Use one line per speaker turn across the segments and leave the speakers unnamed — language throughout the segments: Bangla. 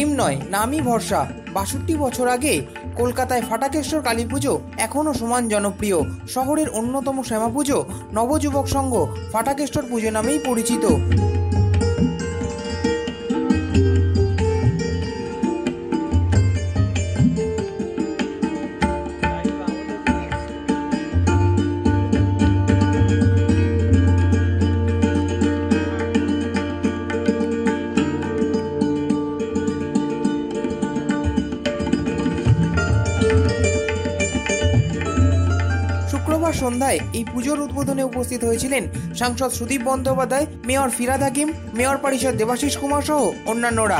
ডিম নয় নামই ভরসা। ৬২ বছর আগে কলকাতায় ফাটাকেশ্বর কালী পুজো এখনও সমান জনপ্রিয়। শহরের অন্যতম শ্যামা পুজো নবযুবক সংঘ ফাটাকেশ্বর পুজো নামেই পরিচিত। শুক্রবার সন্ধ্যায় এই পুজোর উদ্বোধনে উপস্থিত হয়েছিলেন সাংসদ সুদীপ বন্দ্যোপাধ্যায়, মেয়র ফিরহাদ হাকিম, মেয়র পরিষদ দেবাশিস কুমার সহ অন্যান্যরা।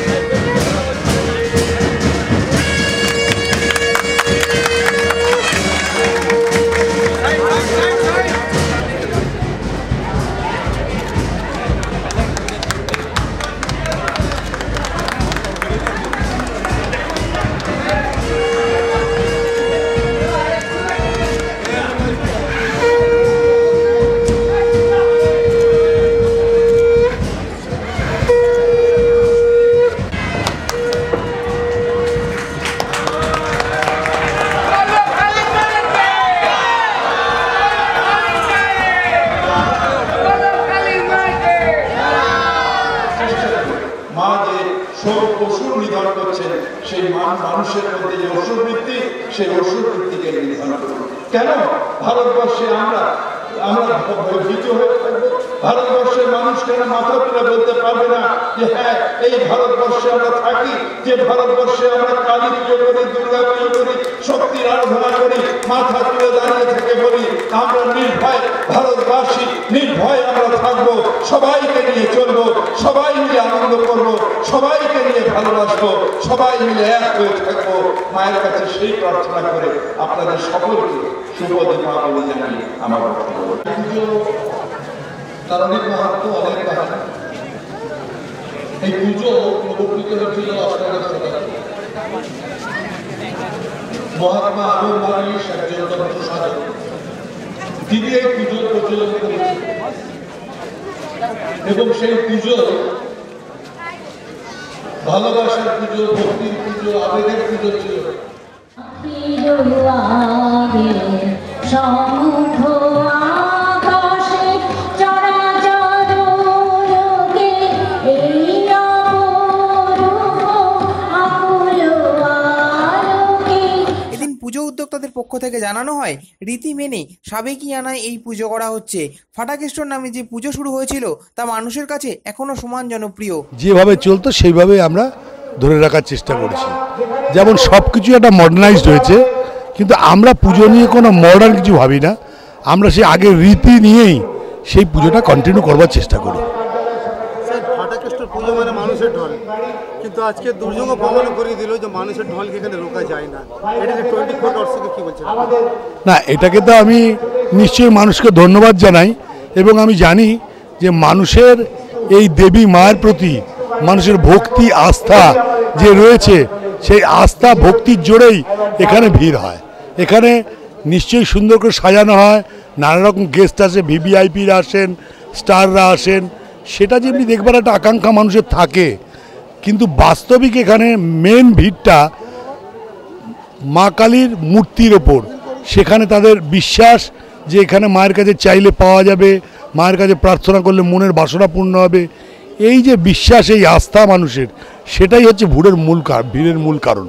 অসুর নিধন করছেন, সেই মানুষের মধ্যে যে অসুর বৃত্তি, সেই অসুর বৃত্তিকে নিধন করুন। কেন ভারতবর্ষে আমরা ভীত হয়ে থাকবো? ভারতবর্ষের মানুষ কেন মাথা তুলে বলতে পারবে না যে হ্যাঁ, এই ভারতবর্ষে আমরা থাকি, যে ভারতবর্ষে আমরা কালী পুজো করি, দুর্গা পুজো করি, শক্তির আরাধনা করি, মাথা তুলে দাঁড়িয়ে থেকে বলি আমরা নির্ভয় ভারতবাসী, নির্ভয় আমরা থাকবো, সবাইকে নিয়ে চলবো, সবাই মিলে আনন্দ করবো, সবাইকে নিয়ে ভালোবাসবো, সবাই মিলে এক হয়ে থাকবো। মায়ের কাছে সেই প্রার্থনা করে আপনাদের সকলকে শুভ দীপাবলি জানিয়ে আমার বক্তব্য। পুজো তার অনেক মাহাত্ম, অনেক কারণ। এই পুজো প্রবর্তিত হয়েছিল 18 শতাব্দী। মহাত্মা আনন্দ মানিস একজন প্রসাধক, তিনি এই পুজোর প্রচলন করেছেন এবং সেই পুজো ভালোবাসার পুজো, ভক্তির পুজো, আবেগের পুজো ছিল।
পুজো উদ্যোক্তাদের পক্ষ থেকে জানানো হয়, রীতি মেনে সাবেকিয়ানায় এই পুজো করা হচ্ছে। ফাটাকেশ্বর নামে যে পুজো শুরু হয়েছিল তা মানুষের কাছে এখনো সমান জনপ্রিয়।
যেভাবে চলতো সেইভাবে আমরা ধরে রাখার চেষ্টা করছি। যেমন সব কিছু একটা মডার্নাইজড হয়েছে, কিন্তু আমরা পুজো নিয়ে কোনো মডার্ন কিছু ভাবি না। আমরা সেই আগের রীতি নিয়েই সেই পুজোটা কন্টিনিউ করবার চেষ্টা করি।
ফাটাকেশ্বর পুজো মানে মানুষের ঢল, কিন্তু আজকে দুর্যোগও প্রমাণ করে দিল যে মানুষের ঢলকে এখানে রোকা যায় না। এটাকে 24 দর্শকে কি বলছেন?
না, এটাকে তো আমি নিশ্চয়ই মানুষকে ধন্যবাদ জানাই এবং আমি জানি যে মানুষের এই দেবী মায়ের প্রতি মানুষের ভক্তি আস্থা যে রয়েছে, সেই আস্থা ভক্তির জোরেই এখানে ভিড় হয়। এখানে নিশ্চয়ই সুন্দর করে সাজানো হয়, নানা রকম গেস্ট আসে, ভিভিআইপিরা আসেন, স্টাররা আসেন, সেটা যেমনি দেখবার একটা আকাঙ্ক্ষা মানুষের থাকে। কিন্তু বাস্তবিক এখানে মেন ভিড়টা মা কালীর মূর্তির ওপর। সেখানে তাদের বিশ্বাস যে এখানে মায়ের কাছে চাইলে পাওয়া যাবে, মায়ের কাছে প্রার্থনা করলে মনের বাসনা পূর্ণ হবে। এই যে বিশ্বাস, এই আস্থা মানুষের, সেটাই হচ্ছে ভিড়ের মূল কারণ।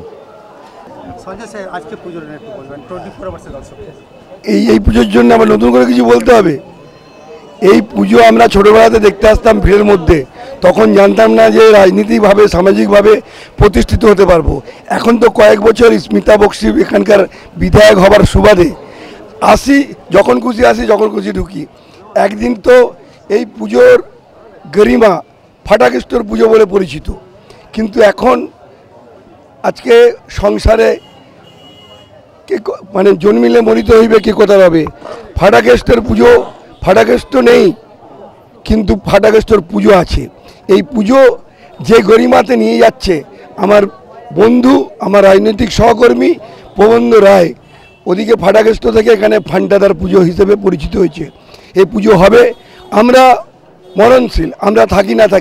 এই পুজোর জন্য আবার নতুন করে কিছু বলতে হবে? এই পুজো আমরা ছোটোবেলাতে দেখতে আসতাম ভিড়ের মধ্যে, তখন জানতাম না যে রাজনীতিভাবে সামাজিকভাবে প্রতিষ্ঠিত হতে পারবো। এখন তো কয়েক বছর স্মিতা বক্সি এখানকার বিধায়ক হবার সুবাদে আসি, যখন খুশি আসি, যখন খুশি ঢুকি। একদিন তো এই পুজোর গরিমা ফাটাকেশ্বর পুজো বলে পরিচিত, কিন্তু এখন আজকে সংসারে কে মানে জন্মিলে মরিতে হইবে কে কথা হবে। ফাটাকেশ্বর পুজো, ফাটাকেশ্বর নেই কিন্তু ফাটাকেশ্বর পুজো আছে। এই পুজো যে গরিমাতে নিয়ে যাচ্ছে আমার বন্ধু, আমার রাজনৈতিক সহকর্মী প্রবন্ধ রায়, ওদিকে ফাটাকেশ্বর থেকে এখানে ফান্টাদার পুজো হিসেবে পরিচিত হয়েছে। এই পুজো হবে, আমরা মরণশীল, আমরা থাকি না থাকি,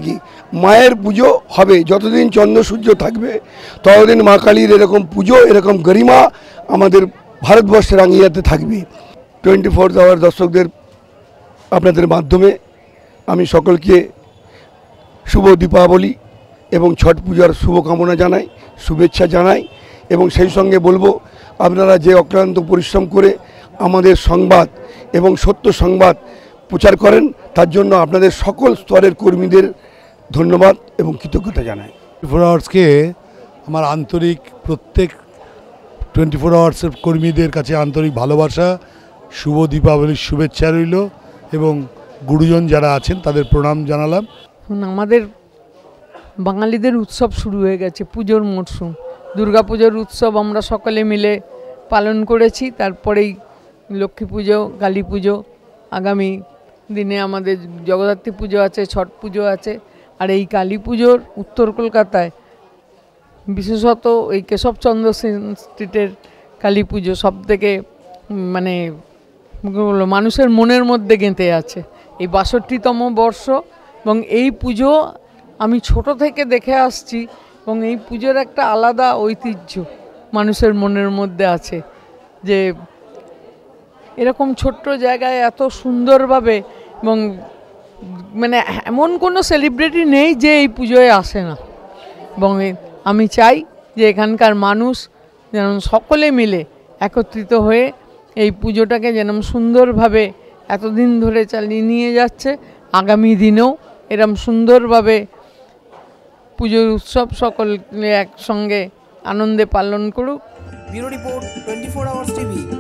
মায়ের পুজো হবে, যতদিন চন্দ্র সূর্য থাকবে ততদিন মা কালীর এরকম পুজো, এরকম গরিমা আমাদের ভারতবর্ষের আঙিয়াতে থাকবে। 24 আওয়ার দর্শকদের আপনাদের মাধ্যমে আমি সকলকে শুভ দীপাবলি এবং ছট পূজার শুভকামনা জানাই, শুভেচ্ছা জানাই। এবং সেই সঙ্গে বলবো, আপনারা যে অক্লান্ত পরিশ্রম করে আমাদের সংবাদ এবং সত্য সংবাদ প্রচার করেন, তার জন্য আপনাদের সকল স্তরের কর্মীদের ধন্যবাদ এবং কৃতজ্ঞতা জানাই।
24 আওয়ার্সকে আমার আন্তরিক, প্রত্যেক 24 আওয়ার্সের কর্মীদের কাছে আন্তরিক ভালোবাসা, শুভ দীপাবলির শুভেচ্ছা রইল এবং গুরুজন যারা আছেন তাদের প্রণাম জানালাম।
আমাদের বাঙালিদের উৎসব শুরু হয়ে গেছে, পুজোর মরশুম, দুর্গাপুজোর উৎসব আমরা সকলে মিলে পালন করেছি। তারপরেই লক্ষ্মী পুজো, কালী পুজো, আগামী দিনে আমাদের জগদ্ধাত্রী পুজো আছে, ছট পুজো আছে। আর এই কালী পুজোর উত্তর কলকাতায় বিশেষত এই কেশবচন্দ্র সেন স্ট্রিটের কালী পুজো সব থেকে মানে মানুষের মনের মধ্যে গেঁথে আছে। এই 62তম বর্ষ এবং এই পুজো আমি ছোট থেকে দেখে আসছি এবং এই পুজোর একটা আলাদা ঐতিহ্য মানুষের মনের মধ্যে আছে, যে এরকম ছোট্ট জায়গায় এত সুন্দরভাবে, এবং মানে এমন কোনো সেলিব্রিটি নেই যে এই পুজোয় আসে না। এবং আমি চাই যে এখানকার মানুষ যেন সকলে মিলে একত্রিত হয়ে এই পুজোটাকে যেন সুন্দরভাবে এতদিন ধরে চালিয়ে নিয়ে যাচ্ছে, আগামী দিনেও এরম সুন্দরভাবে পুজোর উৎসব সকলে একসঙ্গে আনন্দে পালন করুক।
Bureau report 24 hours TV.